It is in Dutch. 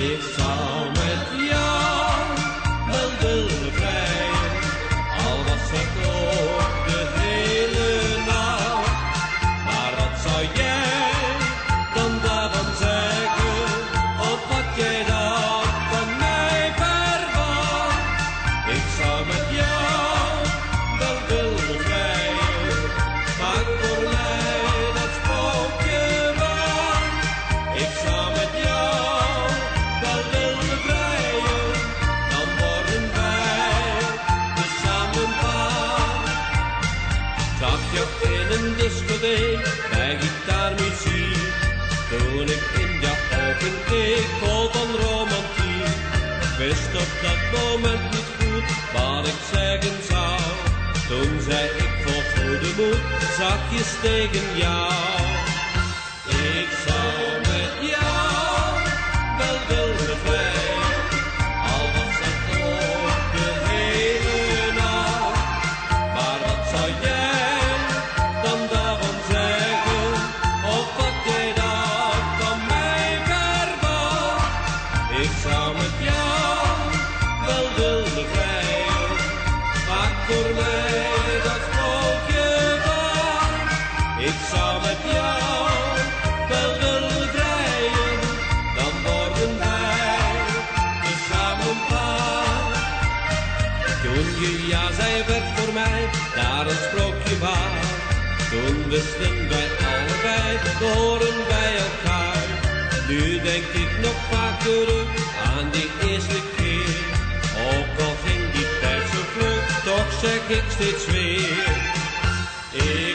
Ik zou met jou wel willen vrijen, al was het ook de hele nacht. Maar wat zou jij dan daarvan zeggen, of wat jij dan van mij verwacht? Ik zou met jou wel willen vrijen, maak voor mij dat sprookje waar. Ik zou met jou wel willen vrijen, dan worden wij tezamen paar. Zag je in een discotheek bij gitaarmuziek, toen ik in jouw ogen keek vol van romantiek. Wist op dat moment niet goed wat ik zeggen zou, toen zei ik vol goede moed zachtjes tegen jou. Ik zou met jou wel willen vrijen, al was het ook de hele nacht. Maar wat zou jij dan daarvan zeggen, of wat jij dan van mij verwacht? Ik zou met jou wel willen vrijen, maak voor mij dat sprookje waar. Ik zou met jou wel willen vrijen, dan worden wij tezamen paar. Toen je ja zei werd voor mij daar een sprookje waar. Toen wisten wij allebei, we horen bij elkaar. Nu denk ik nog vaak terug aan die eerste keer. Ook al ging die tijd zo vlug, toch zeg ik steeds weer.